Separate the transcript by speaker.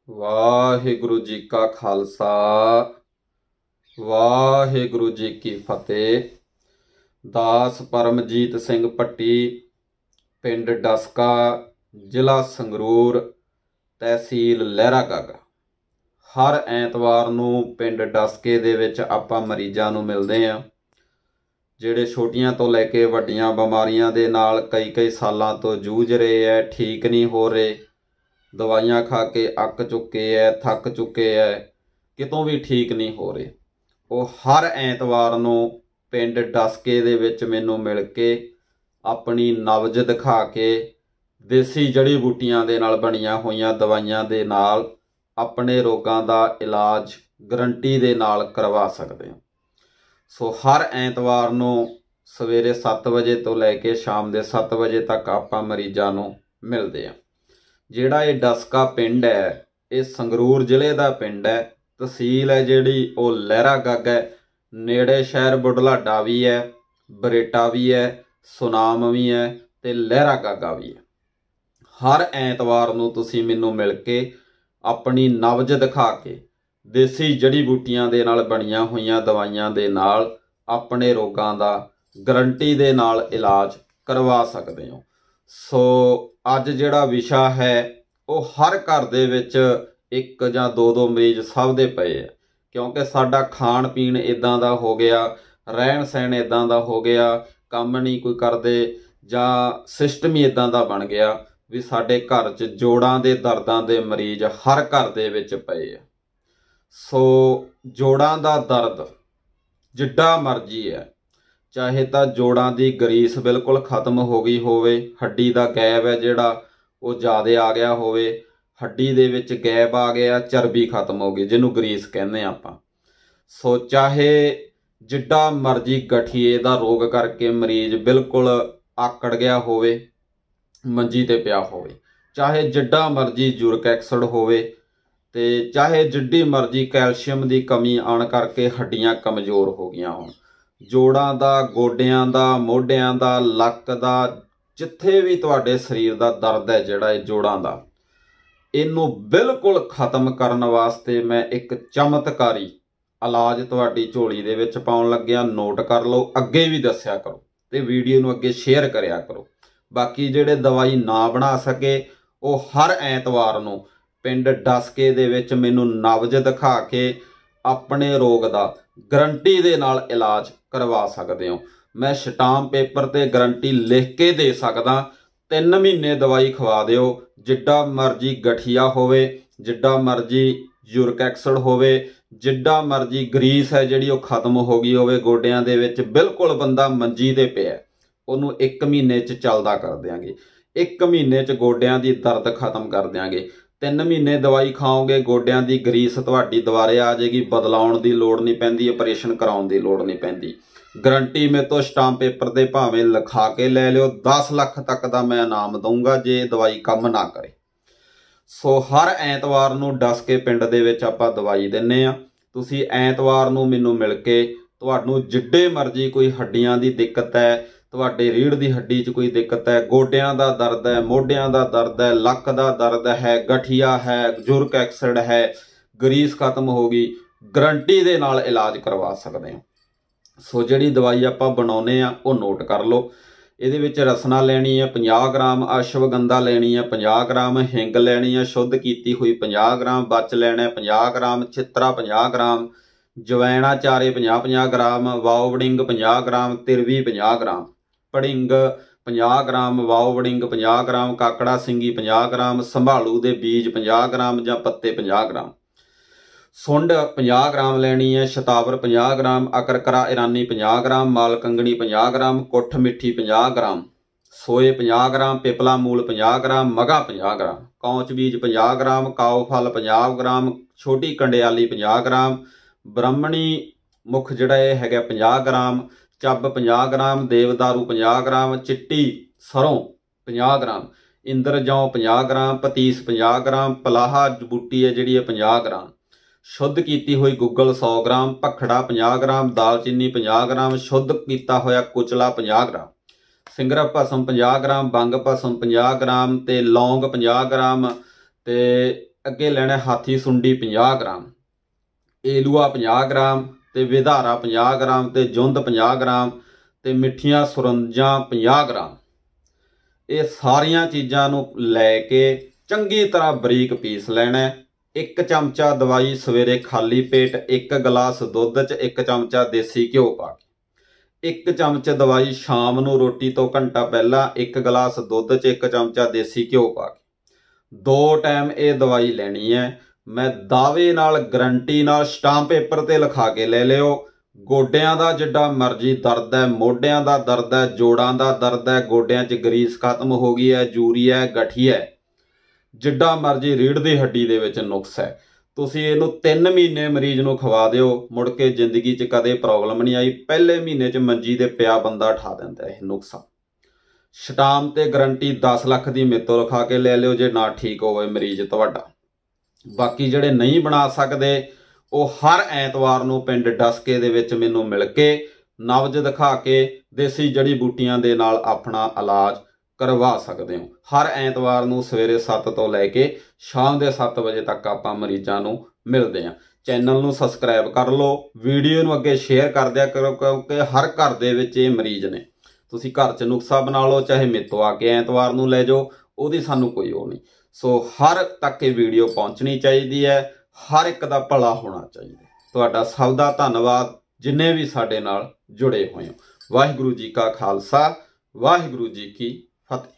Speaker 1: ਵਾਹਿਗੁਰੂ ਜੀ ਕਾ ਖਾਲਸਾ ਵਾਹਿਗੁਰੂ ਜੀ ਕੀ ਫਤਿਹ। ਦਾਸ ਪਰਮਜੀਤ ਸਿੰਘ ਭੱਟੀ, ਪਿੰਡ ਡਸਕਾ, ਜ਼ਿਲ੍ਹਾ ਸੰਗਰੂਰ, ਤਹਿਸੀਲ ਲਹਿਰਾਗਾਗਾ। ਹਰ ਐਤਵਾਰ ਨੂੰ ਪਿੰਡ ਡਸਕੇ ਦੇ ਵਿੱਚ ਆਪਾਂ ਮਰੀਜ਼ਾਂ ਨੂੰ ਮਿਲਦੇ ਹਾਂ, ਜਿਹੜੇ ਛੋਟੀਆਂ ਤੋਂ ਲੈ ਕੇ ਵੱਡੀਆਂ ਬਿਮਾਰੀਆਂ ਦੇ ਨਾਲ ਕਈ ਸਾਲਾਂ ਤੋਂ ਜੂਝ ਰਹੇ ਹੈ, ਠੀਕ ਨਹੀਂ ਹੋ ਰਹੇ, ਦਵਾਈਆਂ ਖਾ ਕੇ ਅੱਕ ਚੁੱਕੇ ਹੈ, ਥੱਕ ਚੁੱਕੇ ਹੈ, ਕਿਤੋਂ ਵੀ ਠੀਕ ਨਹੀਂ ਹੋ ਰਹੇ। ਉਹ ਹਰ ਐਤਵਾਰ ਨੂੰ ਪਿੰਡ ਡਸਕੇ ਦੇ ਵਿੱਚ ਮੈਨੂੰ ਮਿਲ ਕੇ ਆਪਣੀ ਨਬਜ਼ ਦਿਖਾ ਕੇ ਦੇਸੀ ਜੜੀ ਬੂਟੀਆਂ ਦੇ ਨਾਲ ਬਣੀਆਂ ਹੋਈਆਂ ਦਵਾਈਆਂ ਦੇ ਨਾਲ ਆਪਣੇ ਰੋਗਾਂ ਦਾ ਇਲਾਜ ਗਰੰਟੀ ਦੇ ਨਾਲ ਕਰਵਾ ਸਕਦੇ ਹੋ। ਸੋ ਹਰ ਐਤਵਾਰ ਨੂੰ ਸਵੇਰੇ 7 ਵਜੇ ਤੋਂ ਲੈ ਕੇ ਸ਼ਾਮ ਦੇ 7 ਵਜੇ ਤੱਕ ਆਪਾਂ ਮਰੀਜ਼ਾਂ ਨੂੰ ਮਿਲਦੇ ਹਾਂ। ਜਿਹੜਾ ਇਹ ਡਸਕਾ ਪਿੰਡ ਹੈ, ਇਹ ਸੰਗਰੂਰ ਜ਼ਿਲ੍ਹੇ ਦਾ ਪਿੰਡ ਹੈ। ਤਹਿਸੀਲ ਹੈ ਜਿਹੜੀ ਉਹ ਲਹਿਰਾਗਾਗਾ ਹੈ। ਨੇੜੇ ਸ਼ਹਿਰ ਬੁਢਲਾਡਾ ਵੀ ਹੈ, ਬਰੇਟਾ ਵੀ ਹੈ, ਸੁਨਾਮ ਵੀ ਹੈ ਅਤੇ ਲਹਿਰਾਗਾਗਾ ਵੀ ਹੈ। ਹਰ ਐਤਵਾਰ ਨੂੰ ਤੁਸੀਂ ਮੈਨੂੰ ਮਿਲ ਕੇ ਆਪਣੀ ਨਬਜ਼ ਦਿਖਾ ਕੇ ਦੇਸੀ ਜੜੀ ਬੂਟੀਆਂ ਦੇ ਨਾਲ ਬਣੀਆਂ ਹੋਈਆਂ ਦਵਾਈਆਂ ਦੇ ਨਾਲ ਆਪਣੇ ਰੋਗਾਂ ਦਾ ਗਰੰਟੀ ਦੇ ਨਾਲ ਇਲਾਜ ਕਰਵਾ ਸਕਦੇ ਹੋ। ਸੋ ਅੱਜ ਜਿਹੜਾ ਵਿਸ਼ਾ ਹੈ ਉਹ ਹਰ ਘਰ ਦੇ ਵਿੱਚ ਇੱਕ ਜਾਂ ਦੋ ਮਰੀਜ਼ ਸਭ ਦੇ ਪਏ ਹੈ, ਕਿਉਂਕਿ ਸਾਡਾ ਖਾਣ ਪੀਣ ਇੱਦਾਂ ਦਾ ਹੋ ਗਿਆ, ਰਹਿਣ ਸਹਿਣ ਇੱਦਾਂ ਦਾ ਹੋ ਗਿਆ, ਕੰਮ ਨਹੀਂ ਕੋਈ ਕਰਦੇ ਜਾਂ ਸਿਸਟਮ ਹੀ ਇੱਦਾਂ ਦਾ ਬਣ ਗਿਆ ਵੀ ਸਾਡੇ ਘਰ 'ਚ ਜੋੜਾਂ ਦੇ ਦਰਦਾਂ ਦੇ ਮਰੀਜ਼ ਹਰ ਘਰ ਦੇ ਵਿੱਚ ਪਏ ਹੈ। ਸੋ ਜੋੜਾਂ ਦਾ ਦਰਦ ਜਿੱਡਾ ਮਰਜ਼ੀ ਹੈ, ਚਾਹੇ ਤਾਂ ਜੋੜਾਂ ਦੀ ਗਰੀਸ ਬਿਲਕੁਲ ਖਤਮ ਹੋ ਗਈ ਹੋਵੇ, ਹੱਡੀ ਦਾ ਗੈਪ ਹੈ ਜਿਹੜਾ ਉਹ ਜ਼ਿਆਦਾ ਆ ਗਿਆ ਹੋਵੇ, ਹੱਡੀ ਦੇ ਵਿੱਚ ਗੈਪ ਆ ਗਿਆ, ਚਰਬੀ ਖਤਮ ਹੋ ਗਈ ਜਿਹਨੂੰ ਗਰੀਸ ਕਹਿੰਦੇ ਆਪਾਂ। ਸੋ ਚਾਹੇ ਜਿੱਡਾ ਮਰਜ਼ੀ ਗਠੀਏ ਦਾ ਰੋਗ ਕਰਕੇ ਮਰੀਜ਼ ਬਿਲਕੁਲ ਆਕੜ ਗਿਆ ਹੋਵੇ, ਮੰਜੀ ਤੇ ਪਿਆ ਹੋਵੇ, ਚਾਹੇ ਜਿੱਡਾ ਮਰਜ਼ੀ ਯੂਰਿਕ ਐਸਿਡ ਹੋਵੇ, ਤੇ ਚਾਹੇ ਜਿੱਡੀ ਮਰਜ਼ੀ ਕੈਲਸ਼ੀਅਮ ਦੀ ਕਮੀ ਆਉਣ ਕਰਕੇ ਹੱਡੀਆਂ ਕਮਜ਼ੋਰ ਹੋ ਗਈਆਂ ਹੋਣ, ਜੋੜਾਂ ਦਾ, ਗੋਡਿਆਂ ਦਾ, ਮੋਢਿਆਂ ਦਾ, ਲੱਕ ਦਾ, ਜਿੱਥੇ ਵੀ ਤੁਹਾਡੇ ਸਰੀਰ ਦਾ ਦਰਦ ਹੈ ਜਿਹੜਾ ਇਹ ਜੋੜਾਂ ਦਾ, ਇਹਨੂੰ ਬਿਲਕੁਲ ਖਤਮ ਕਰਨ ਵਾਸਤੇ ਮੈਂ ਇੱਕ ਚਮਤਕਾਰੀ ਇਲਾਜ ਤੁਹਾਡੀ ਝੋਲੀ ਦੇ ਵਿੱਚ ਪਾਉਣ ਲੱਗਿਆ। ਨੋਟ ਕਰ ਲਓ, ਅੱਗੇ ਵੀ ਦੱਸਿਆ ਕਰੋ ਤੇ ਵੀਡੀਓ ਨੂੰ ਅੱਗੇ ਸ਼ੇਅਰ ਕਰਿਆ ਕਰੋ। ਬਾਕੀ ਜਿਹੜੇ ਦਵਾਈ ਨਾ ਬਣਾ ਸਕੇ ਉਹ ਹਰ ਐਤਵਾਰ ਨੂੰ ਪਿੰਡ ਡਸਕੇ ਦੇ ਵਿੱਚ ਮੈਨੂੰ ਨਬਜ਼ ਦਿਖਾ ਕੇ ਆਪਣੇ ਰੋਗ ਦਾ ਗਰੰਟੀ ਦੇ ਨਾਲ ਇਲਾਜ ਕਰਵਾ ਸਕਦੇ ਹੋ। ਮੈਂ ਸਟਾਂਪ ਪੇਪਰ ਤੇ ਗਰੰਟੀ ਲਿਖ ਕੇ ਦੇ ਸਕਦਾ। 3 ਮਹੀਨੇ ਦਵਾਈ ਖਵਾ ਦਿਓ, ਜਿੱਡਾ ਮਰਜ਼ੀ ਗਠੀਆ ਹੋਵੇ, ਜਿੱਡਾ ਮਰਜ਼ੀ ਯੂਰਿਕ ਐਸਿਡ ਹੋਵੇ, ਜਿੱਡਾ ਮਰਜ਼ੀ ਗਰੀਸ ਹੈ ਜਿਹੜੀ ਉਹ ਖਤਮ ਹੋ ਗਈ ਹੋਵੇ ਗੋਡਿਆਂ ਦੇ ਵਿੱਚ, ਬਿਲਕੁਲ ਬੰਦਾ ਮੰਜੀ ਤੇ ਪਿਆ, ਉਹਨੂੰ 1 ਮਹੀਨੇ 'ਚ ਚੱਲਦਾ ਕਰ ਦਿਆਂਗੇ। 1 ਮਹੀਨੇ 'ਚ ਗੋਡਿਆਂ ਦੀ ਦਰਦ ਖਤਮ ਕਰ ਦਿਆਂਗੇ। 3 ਮਹੀਨੇ ਦਵਾਈ ਖਾਓਗੇ, ਗੋਡਿਆਂ ਦੀ ਗਰੀਸ ਤੁਹਾਡੀ ਦੁਬਾਰੇ ਆ ਜਾਏਗੀ, ਬਦਲਾਉਣ ਦੀ ਲੋੜ ਨਹੀਂ ਪੈਂਦੀ, ਆਪਰੇਸ਼ਨ ਕਰਾਉਣ ਦੀ ਲੋੜ ਨਹੀਂ ਪੈਂਦੀ। ਗਰੰਟੀ ਮੇਰੇ ਤੋਂ ਸਟਾਂਪ ਪੇਪਰ ਤੇ ਭਾਵੇਂ ਲਿਖਾ ਕੇ ਲੈ ਲਿਓ, 10 ਲੱਖ ਤੱਕ ਦਾ ਮੈਂ ਇਨਾਮ ਦਊਂਗਾ ਜੇ ਦਵਾਈ ਕੰਮ ਨਾ ਕਰੇ। ਸੋ ਹਰ ਐਤਵਾਰ ਨੂੰ ਡਸਕੇ ਪਿੰਡ ਦੇ ਵਿੱਚ ਆਪਾਂ ਦਵਾਈ ਦਿੰਦੇ ਹਾਂ। ਤੁਸੀਂ ਐਤਵਾਰ ਨੂੰ ਮੈਨੂੰ ਮਿਲ ਕੇ ਤੁਹਾਨੂੰ ਜਿੱਡੇ ਮਰਜ਼ੀ ਕੋਈ ਹੱਡੀਆਂ ਦੀ ਦਿੱਕਤ ਹੈ, ਤੁਹਾਡੇ ਰੀੜ੍ਹ ਦੀ ਹੱਡੀ 'ਚ ਕੋਈ ਦਿੱਕਤ ਹੈ, ਗੋਡਿਆਂ ਦਾ ਦਰਦ ਹੈ, ਮੋਢਿਆਂ ਦਾ ਦਰਦ ਹੈ, ਲੱਕ ਦਾ ਦਰਦ ਹੈ, ਗਠੀਆ ਹੈ, ਯੂਰਿਕ ਐਸਿਡ ਹੈ, ਗਰੀਸ ਖਤਮ ਹੋ ਗਈ, ਗਰੰਟੀ ਦੇ ਨਾਲ ਇਲਾਜ ਕਰਵਾ ਸਕਦੇ ਹੋ। ਸੋ ਜਿਹੜੀ ਦਵਾਈ ਆਪਾਂ ਬਣਾਉਂਦੇ ਆ ਉਹ ਨੋਟ ਕਰ ਲਓ। ਇਹਦੇ ਵਿੱਚ ਰਸਨਾ ਲੈਣੀ ਹੈ 50 ਗ੍ਰਾਮ, ਅਸ਼ਵਗੰਧਾ ਲੈਣੀ ਹੈ 50 ਗ੍ਰਾਮ, ਹਿੰਗ ਲੈਣੀ ਹੈ ਸ਼ੁੱਧ ਕੀਤੀ ਹੋਈ 50 ਗ੍ਰਾਮ, ਬਚ ਲੈਣਾ 50 ਗ੍ਰਾਮ, ਚਿੱਤਰਾ 50 ਗ੍ਰਾਮ, ਜਵੈਣਾ ਚਾਰੇ 50-50 ਗ੍ਰਾਮ, ਵਾਓਵਡਿੰਗ 50 ਗ੍ਰਾਮ, ਤਿਰਵੀ 50 ਗ੍ਰਾਮ, ਪੜਿੰਗ 50 ਗ੍ਰਾਮ, ਵਾਓਵਡਿੰਗ 50 ਗ੍ਰਾਮ, ਕਾਕੜਾ ਸਿੰਗੀ 50 ਗ੍ਰਾਮ, ਸੰਭਾਲੂ ਦੇ ਬੀਜ 50 ਗ੍ਰਾਮ ਜਾਂ ਪੱਤੇ 50 ਗ੍ਰਾਮ, ਸੁੰਡ 50 ਗ੍ਰਾਮ ਲੈਣੀ ਹੈ, ਸ਼ਤਾਵਰ 50 ਗ੍ਰਾਮ, ਅਕਰਕਰਾ ਇਰਾਨੀ 50 ਗ੍ਰਾਮ, ਮਾਲ ਕੰਗਣੀ 50 ਗ੍ਰਾਮ, ਕੁੱਠ ਮਿੱਠੀ 50 ਗ੍ਰਾਮ, ਸੋਏ 50 ਗ੍ਰਾਮ, ਪਿਪਲਾ ਮੂਲ 50 ਗ੍ਰਾਮ, ਮਗਾ 50 ਗ੍ਰਾਮ, ਕੌਂਚ ਬੀਜ 50 ਗ੍ਰਾਮ, ਕਾਓ ਫਲ 50 ਗ੍ਰਾਮ, ਛੋਟੀ ਕੰਡਿਆਲੀ 50 ਗ੍ਰਾਮ, ਬ੍ਰਹਮਣੀ ਮੁੱਖ ਜਿਹੜਾ ਇਹ ਹੈਗਾ 50 ਗ੍ਰਾਮ, ਚੱਬ 50 ਗ੍ਰਾਮ, ਦੇਵਦਾਰੂ 50 ਗ੍ਰਾਮ, ਚਿੱਟੀ ਸਰੋਂ 50 ਗ੍ਰਾਮ, ਇੰਦਰ ਜੌਂ 50 ਗ੍ਰਾਮ, ਪਤੀਸ 50 ਗ੍ਰਾਮ, ਪਲਾਹਾ ਬੂਟੀ ਹੈ ਜਿਹੜੀ ਹੈ 50 ਗ੍ਰਾਮ, ਸ਼ੁੱਧ ਕੀਤੀ ਹੋਈ ਗੁੱਗਲ 100 ਗ੍ਰਾਮ, ਭਖੜਾ 50 ਗ੍ਰਾਮ, ਦਾਲਚੀਨੀ 50 ਗ੍ਰਾਮ, ਸ਼ੁੱਧ ਕੀਤਾ ਹੋਇਆ ਕੁਚਲਾ 50 ਗ੍ਰਾਮ, ਸਿੰਗਰਾ ਭਸਮ 50 ਗ੍ਰਾਮ, ਬੰਗ ਭਸਮ 50 ਗ੍ਰਾਮ, ਤੇ ਲੌਂਗ 50 ਗ੍ਰਾਮ, ਤੇ ਅੱਗੇ ਲੈਣਾ ਹਾਥੀ ਸੁੰਡੀ 50 ਗ੍ਰਾਮ, ਏਲੂਆ 50 ਗ੍ਰਾਮ ਤੇ ਵਿਧਾਰਾ 50 ਗ੍ਰਾਮ ਤੇ ਜੁੰਦ 50 ਗ੍ਰਾਮ ਤੇ ਮਿੱਠੀਆਂ ਸੁਰੰਜਾਂ 50 ਗ੍ਰਾਮ। ਇਹ ਸਾਰੀਆਂ ਚੀਜ਼ਾਂ ਨੂੰ ਲੈ ਕੇ ਚੰਗੀ ਤਰ੍ਹਾਂ ਬਰੀਕ ਪੀਸ ਲੈਣਾ। 1 ਚਮਚਾ ਦਵਾਈ ਸਵੇਰੇ ਖਾਲੀ ਪੇਟ, 1 ਗਲਾਸ ਦੁੱਧ 'ਚ 1 ਚਮਚਾ ਦੇਸੀ ਘਿਓ ਪਾ ਕੇ, 1 ਚਮਚ ਦਵਾਈ ਸ਼ਾਮ ਨੂੰ ਰੋਟੀ ਤੋਂ ਘੰਟਾ ਪਹਿਲਾਂ 1 ਗਲਾਸ ਦੁੱਧ 'ਚ 1 ਚਮਚਾ ਦੇਸੀ ਘਿਓ ਪਾ ਕੇ 2 ਟਾਈਮ ਇਹ ਦਵਾਈ ਲੈਣੀ ਹੈ। ਮੈਂ ਦਾਅਵੇ ਨਾਲ, ਗਰੰਟੀ ਨਾਲ, ਸਟਾਂਪ ਪੇਪਰ ਤੇ ਲਿਖਾ ਕੇ ਲੈ ਲਿਓ। ਗੋਡਿਆਂ ਦਾ ਜਿੱਡਾ ਮਰਜ਼ੀ ਦਰਦ ਹੈ, ਮੋਢਿਆਂ ਦਾ ਦਰਦ ਹੈ, ਜੋੜਾਂ ਦਾ ਦਰਦ ਹੈ, ਗੋਡਿਆਂ 'ਚ ਗਰੀਸ ਖਤਮ ਹੋ ਗਈ ਹੈ, ਯੂਰੀਆ ਹੈ, ਗਠੀਆ ਹੈ, ਜਿੱਡਾ ਮਰਜ਼ੀ ਰੀੜ੍ਹ ਦੀ ਹੱਡੀ ਦੇ ਵਿੱਚ ਨੁਕਸ ਹੈ, ਤੁਸੀਂ ਇਹਨੂੰ 3 ਮਹੀਨੇ ਮਰੀਜ਼ ਨੂੰ ਖਵਾ ਦਿਓ, ਮੁੜ ਕੇ ਜ਼ਿੰਦਗੀ 'ਚ ਕਦੇ ਪ੍ਰੋਬਲਮ ਨਹੀਂ ਆਈ। ਪਹਿਲੇ ਮਹੀਨੇ 'ਚ ਮੰਜੀ ਦੇ ਪਿਆ ਬੰਦਾ ਉਠਾ ਦਿੰਦਾ ਇਹ ਨੁਕਸਾ। ਸਟਾਮ ਤੇ ਗਰੰਟੀ 10 ਲੱਖ ਦੀ ਮੇਤੋਂ ਲਿਖਾ ਕੇ ਲੈ ਲਿਓ ਜੇ ਨਾ ਠੀਕ ਹੋਵੇ ਮਰੀਜ਼ ਤੁਹਾਡਾ। ਬਾਕੀ ਜਿਹੜੇ ਨਹੀਂ ਬਣਾ ਸਕਦੇ ਉਹ ਹਰ ਐਤਵਾਰ ਨੂੰ ਪਿੰਡ ਡਸਕੇ ਦੇ ਵਿੱਚ ਮੈਨੂੰ ਮਿਲ ਕੇ ਨਬਜ਼ ਦਿਖਾ ਕੇ ਦੇਸੀ ਜੜੀ ਬੂਟੀਆਂ ਦੇ ਨਾਲ ਆਪਣਾ ਇਲਾਜ ਕਰਵਾ ਸਕਦੇ ਹੋ। ਹਰ ਐਤਵਾਰ ਨੂੰ ਸਵੇਰੇ 7 ਤੋਂ ਲੈ ਕੇ ਸ਼ਾਮ ਦੇ 7 ਵਜੇ ਤੱਕ ਆਪਾਂ ਮਰੀਜ਼ਾਂ ਨੂੰ ਮਿਲਦੇ ਹਾਂ। ਚੈਨਲ ਨੂੰ ਸਬਸਕ੍ਰਾਈਬ ਕਰ ਲਓ, ਵੀਡੀਓ ਨੂੰ ਅੱਗੇ ਸ਼ੇਅਰ ਕਰ ਦਿਆ ਕਰੋ, ਕਿਉਂਕਿ ਹਰ ਘਰ ਦੇ ਵਿੱਚ ਇਹ ਮਰੀਜ਼ ਨੇ। ਤੁਸੀਂ ਘਰ 'ਚ ਨੁਕਸਾ ਬਣਾ ਲਓ, ਚਾਹੇ ਮੇਤੋਂ ਆ ਕੇ ਐਤਵਾਰ ਨੂੰ ਲੈ ਜਾਓ, ਉਹਦੀ ਸਾਨੂੰ ਕੋਈ ਉਹ ਨਹੀਂ। ਸੋ ਹਰ ਤੱਕ ਇਹ ਵੀਡੀਓ ਪਹੁੰਚਣੀ ਚਾਹੀਦੀ ਹੈ, ਹਰ ਇੱਕ ਦਾ ਭਲਾ ਹੋਣਾ ਚਾਹੀਦਾ। ਤੁਹਾਡਾ ਸਭ ਦਾ ਧੰਨਵਾਦ ਜਿੰਨੇ ਵੀ ਸਾਡੇ ਨਾਲ ਜੁੜੇ ਹੋਏ ਹੋ। ਵਾਹਿਗੁਰੂ ਜੀ ਕਾ ਖਾਲਸਾ, ਵਾਹਿਗੁਰੂ ਜੀ ਕੀ ਫਤਿਹ।